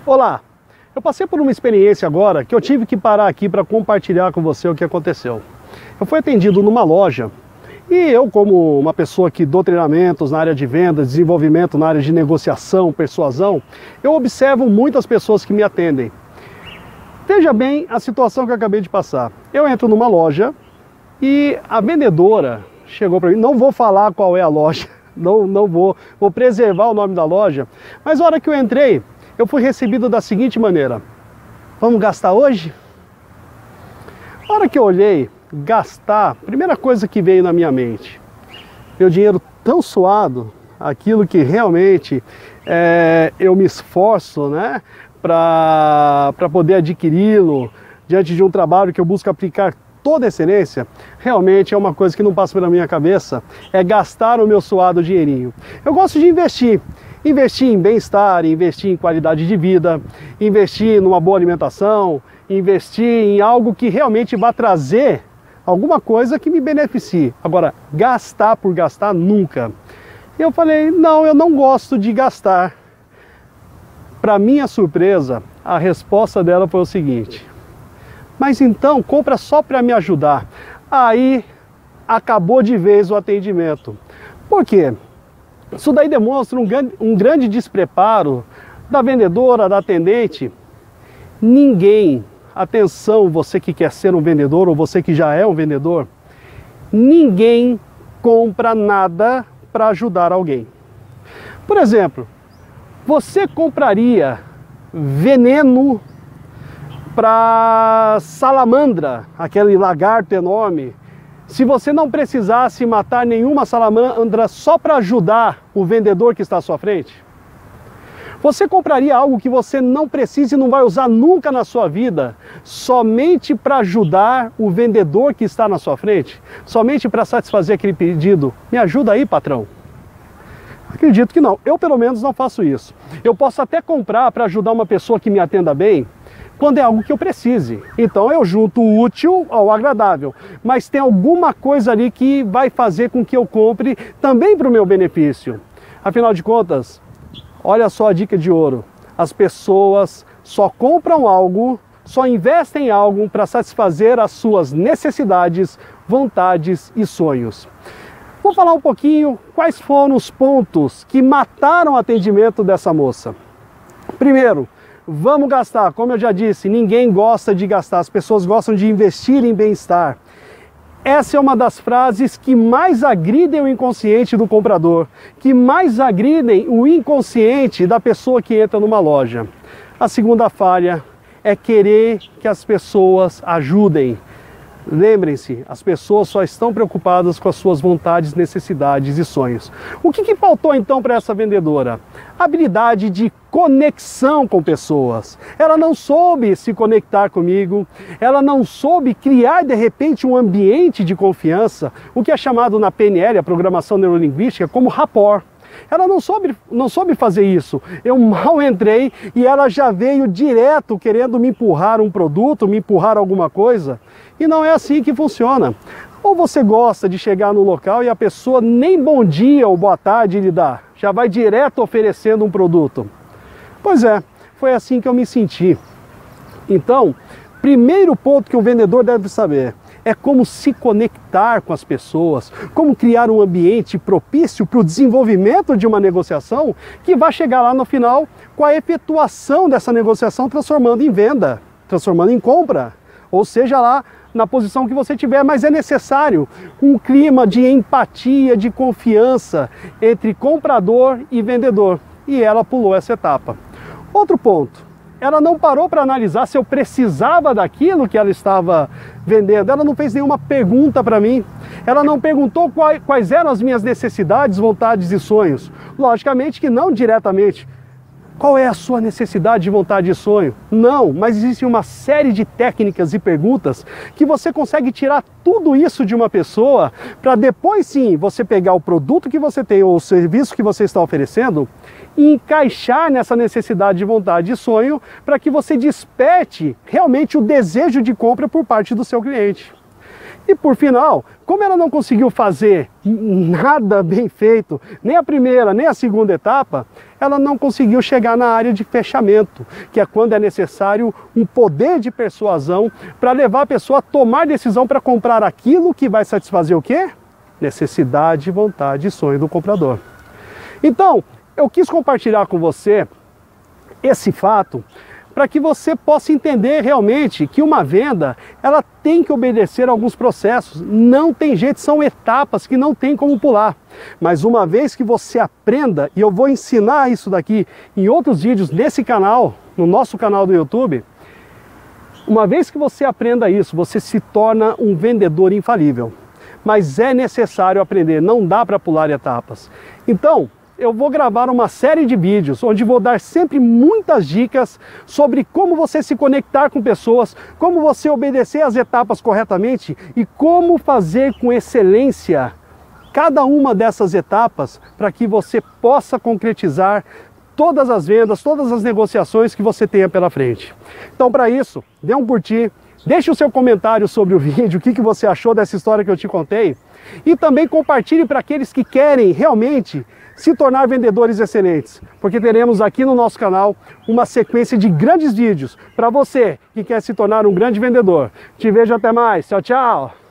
Olá, eu passei por uma experiência agora que eu tive que parar aqui para compartilhar com você o que aconteceu. Eu fui atendido numa loja e eu, como uma pessoa que dou treinamentos na área de vendas, desenvolvimento na área de negociação, persuasão, eu observo muitas pessoas que me atendem. Veja bem a situação que eu acabei de passar. Eu entro numa loja e a vendedora chegou para mim, não vou falar qual é a loja, não vou preservar o nome da loja, mas na hora que eu entrei, eu fui recebido da seguinte maneira: vamos gastar hoje? Na hora que eu olhei, gastar, primeira coisa que veio na minha mente, meu dinheiro tão suado, aquilo que realmente eu me esforço, né, para poder adquiri-lo, diante de um trabalho que eu busco aplicar toda a excelência, realmente é uma coisa que não passa pela minha cabeça, é gastar o meu suado dinheirinho. Eu gosto de investir em bem-estar, investir em qualidade de vida, investir numa boa alimentação, investir em algo que realmente vai trazer alguma coisa que me beneficie. Agora, gastar por gastar, nunca. Eu falei, não, eu não gosto de gastar. Para minha surpresa, a resposta dela foi o seguinte: mas então, compra só para me ajudar. Aí, acabou de vez o atendimento. Por quê? Isso daí demonstra um grande despreparo da vendedora, da atendente. Ninguém, atenção, você que quer ser um vendedor ou você que já é um vendedor, ninguém compra nada para ajudar alguém. Por exemplo, você compraria veneno para salamandra, aquele lagarto enorme, se você não precisasse matar nenhuma salamandra só para ajudar o vendedor que está à sua frente? Você compraria algo que você não precisa e não vai usar nunca na sua vida, somente para ajudar o vendedor que está na sua frente? Somente para satisfazer aquele pedido? Me ajuda aí, patrão? Acredito que não. Eu, pelo menos, não faço isso. Eu posso até comprar para ajudar uma pessoa que me atenda bem, quando é algo que eu precise. Então eu junto o útil ao agradável. Mas tem alguma coisa ali que vai fazer com que eu compre também para o meu benefício. Afinal de contas, olha só a dica de ouro. As pessoas só compram algo, só investem em algo para satisfazer as suas necessidades, vontades e sonhos. Vou falar um pouquinho quais foram os pontos que mataram o atendimento dessa moça. Primeiro, vamos gastar. Como eu já disse, ninguém gosta de gastar, as pessoas gostam de investir em bem-estar. Essa é uma das frases que mais agridem o inconsciente do comprador, que mais agridem o inconsciente da pessoa que entra numa loja. A segunda falha é querer que as pessoas ajudem. Lembrem-se, as pessoas só estão preocupadas com as suas vontades, necessidades e sonhos. O que faltou então para essa vendedora? Habilidade de conexão com pessoas. Ela não soube se conectar comigo, ela não soube criar de repente um ambiente de confiança, o que é chamado na PNL, a programação neurolinguística, como rapport. Ela não soube fazer isso. Eu mal entrei e ela já veio direto querendo me empurrar um produto, me empurrar alguma coisa. E não é assim que funciona. Ou você gosta de chegar no local e a pessoa nem bom dia ou boa tarde lhe dá, já vai direto oferecendo um produto. Pois é, foi assim que eu me senti. Então, primeiro ponto que um vendedor deve saber é como se conectar com as pessoas, como criar um ambiente propício para o desenvolvimento de uma negociação que vai chegar lá no final com a efetuação dessa negociação transformando em venda, transformando em compra, ou seja lá na posição que você tiver, mas é necessário um clima de empatia, de confiança entre comprador e vendedor, e ela pulou essa etapa. Outro ponto. Ela não parou para analisar se eu precisava daquilo que ela estava vendendo. Ela não fez nenhuma pergunta para mim. Ela não perguntou quais eram as minhas necessidades, vontades e sonhos. Logicamente que não diretamente. Qual é a sua necessidade, vontade e sonho? Não, mas existe uma série de técnicas e perguntas que você consegue tirar tudo isso de uma pessoa para depois sim você pegar o produto que você tem ou o serviço que você está oferecendo e encaixar nessa necessidade de vontade e sonho para que você desperte realmente o desejo de compra por parte do seu cliente. E por final, como ela não conseguiu fazer nada bem feito, nem a primeira, nem a segunda etapa, ela não conseguiu chegar na área de fechamento, que é quando é necessário um poder de persuasão para levar a pessoa a tomar decisão para comprar aquilo que vai satisfazer o quê? Necessidade, vontade e sonho do comprador. Então, eu quis compartilhar com você esse fato para que você possa entender realmente que uma venda, ela tem que obedecer a alguns processos. Não tem jeito, são etapas que não tem como pular. Mas uma vez que você aprenda, e eu vou ensinar isso daqui em outros vídeos nesse canal, no nosso canal do YouTube, uma vez que você aprenda isso, você se torna um vendedor infalível. Mas é necessário aprender, não dá para pular etapas. Então, eu vou gravar uma série de vídeos onde vou dar sempre muitas dicas sobre como você se conectar com pessoas, como você obedecer as etapas corretamente e como fazer com excelência cada uma dessas etapas para que você possa concretizar todas as vendas, todas as negociações que você tenha pela frente. Então, para isso, dê um curtir, deixe o seu comentário sobre o vídeo, o que você achou dessa história que eu te contei, e também compartilhe para aqueles que querem realmente se tornar vendedores excelentes, porque teremos aqui no nosso canal uma sequência de grandes vídeos para você que quer se tornar um grande vendedor. Te vejo até mais. Tchau, tchau!